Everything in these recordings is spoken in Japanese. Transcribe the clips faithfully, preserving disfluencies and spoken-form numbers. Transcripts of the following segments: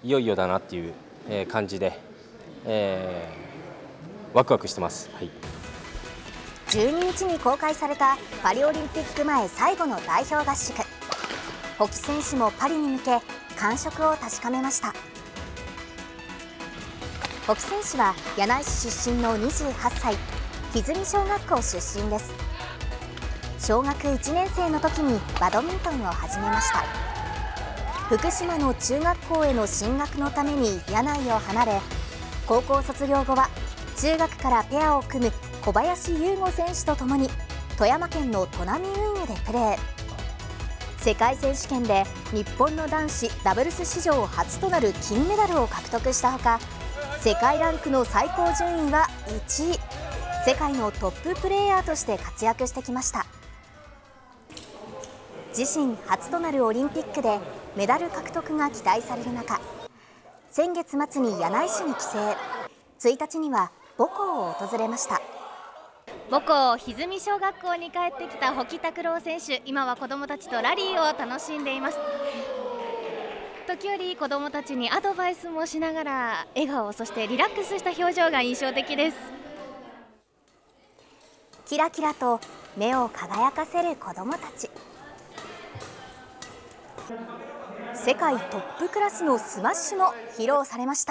いよいよだなっていう感じで、えー、ワクワクしてます。はい、 じゅうににちに公開されたパリオリンピック前最後の代表合宿。保木選手もパリに向け感触を確かめました。保木選手は柳井市出身のにじゅうはっさい、歪小学校出身です。小学いちねん生の時にバドミントンを始めました。福島の中学校への進学のために柳井を離れ、高校卒業後は中学からペアを組む小林優吾選手とともに富山県の砺波運輸でプレー。世界選手権で日本の男子ダブルス史上初となる金メダルを獲得したほか、世界ランクの最高順位はいちい、世界のトッププレーヤーとして活躍してきました。自身初となるオリンピックでメダル獲得が期待される中、先月末に柳井市に帰省、ついたちには母校を訪れました。 母校歪小学校に帰ってきた保木卓朗選手、今は子どもたちとラリーを楽しんでいます。時折子どもたちにアドバイスもしながら笑顔、そしてリラックスした表情が印象的です。 キラキラと目を輝かせる子どもたち。世界トップクラスのスマッシュも披露されました。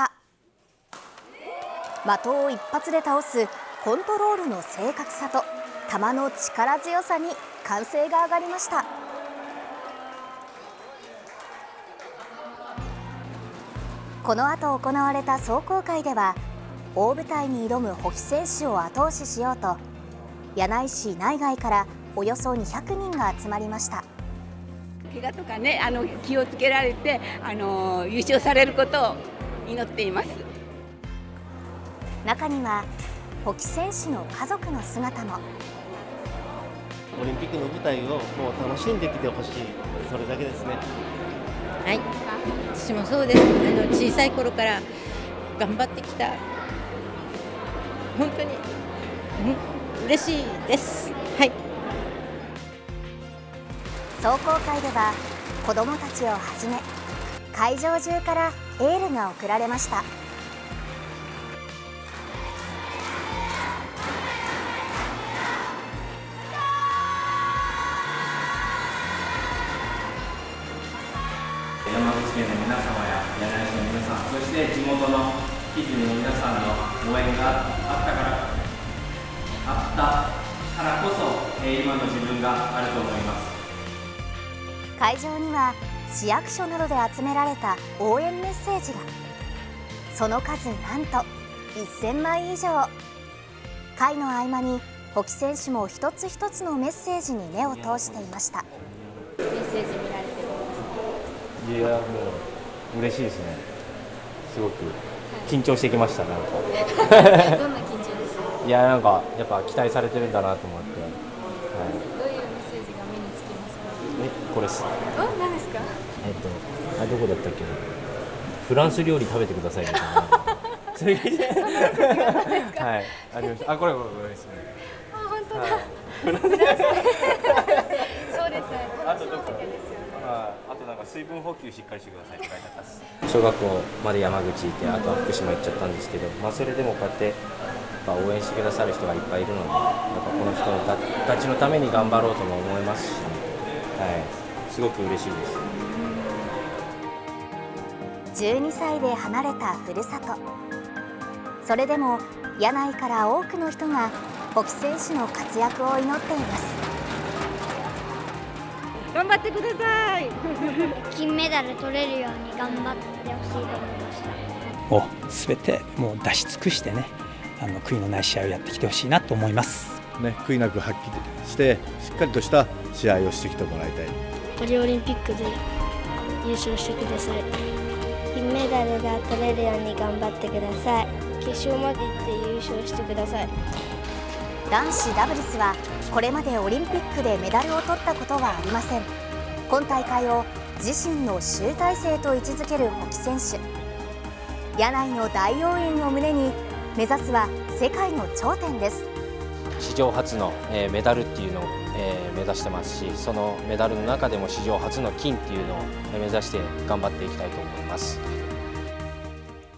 的を一発で倒すコントロールの正確さと球の力強さに歓声が上がりました。この後行われた壮行会では、大舞台に挑む保木選手を後押ししようと、柳井市内外からおよそにひゃくにんが集まりました。 怪我とかね、あの気をつけられてあの優勝されることを祈っています。 中には保木選手の家族の姿も。 オリンピックの舞台をもう楽しんできてほしい、それだけですね。 はい、私もそうです。あの小さい頃から頑張ってきた、本当に、うん、嬉しいです。はい。 壮行会では子どもたちをはじめ会場中からエールが送られました。 山口県の皆様や柳井市の皆さん、そして地元の歪の皆さんの応援があったからあったからこそ、えー、今の自分があると思います。 会場には市役所などで集められた応援メッセージが、その数なんとせんまい以上。会の合間に保木選手も一つ一つのメッセージに目を通していました。 メッセージ見られてどうですか？ いや、もう嬉しいですね。すごく緊張してきました。なんかどんな緊張ですか？ いや、なんかやっぱ期待されてるんだなと思って、はい、 どういうメッセージが目につきますか？ え、これです。 お、何ですか？ えっと、あれどこだったっけな、フランス料理食べてくださいみたいな。それはい、ありました。あ、これこれこれですね。 あ、本当だ。そうですね。 あとどこ？あとなんか水分補給しっかりしてくださいって書いてあったです。小学校まで山口行って、あとは福島行っちゃったんですけど、まあそれでもこうやってやっぱ応援してくださる人がいっぱいいるので、やっぱこの人たちのために頑張ろうとも思いますし、はい、すごく嬉しいです。 じゅうにさいで離れたふるさと。それでも柳井から多くの人が保木選手の活躍を祈っています。 頑張ってください。 金メダル取れるように頑張ってほしいと思いました。 もうすべてもう出し尽くしてね、あの悔いのない試合をやってきてほしいなと思います。 ね、悔いなく発揮してしっかりとした試合をしてきてもらいたい。 パリオリンピックで優勝してください。金メダルが取れるように頑張ってください。決勝まで行って優勝してください。 男子ダブルスはこれまでオリンピックでメダルを取ったことはありません。今大会を自身の集大成と位置づける保木選手。柳井の大応援を胸に目指すは世界の頂点です。 史上初のメダルっていうのを目指してますし、そのメダルの中でも史上初の金っていうのを目指して頑張っていきたいと思います。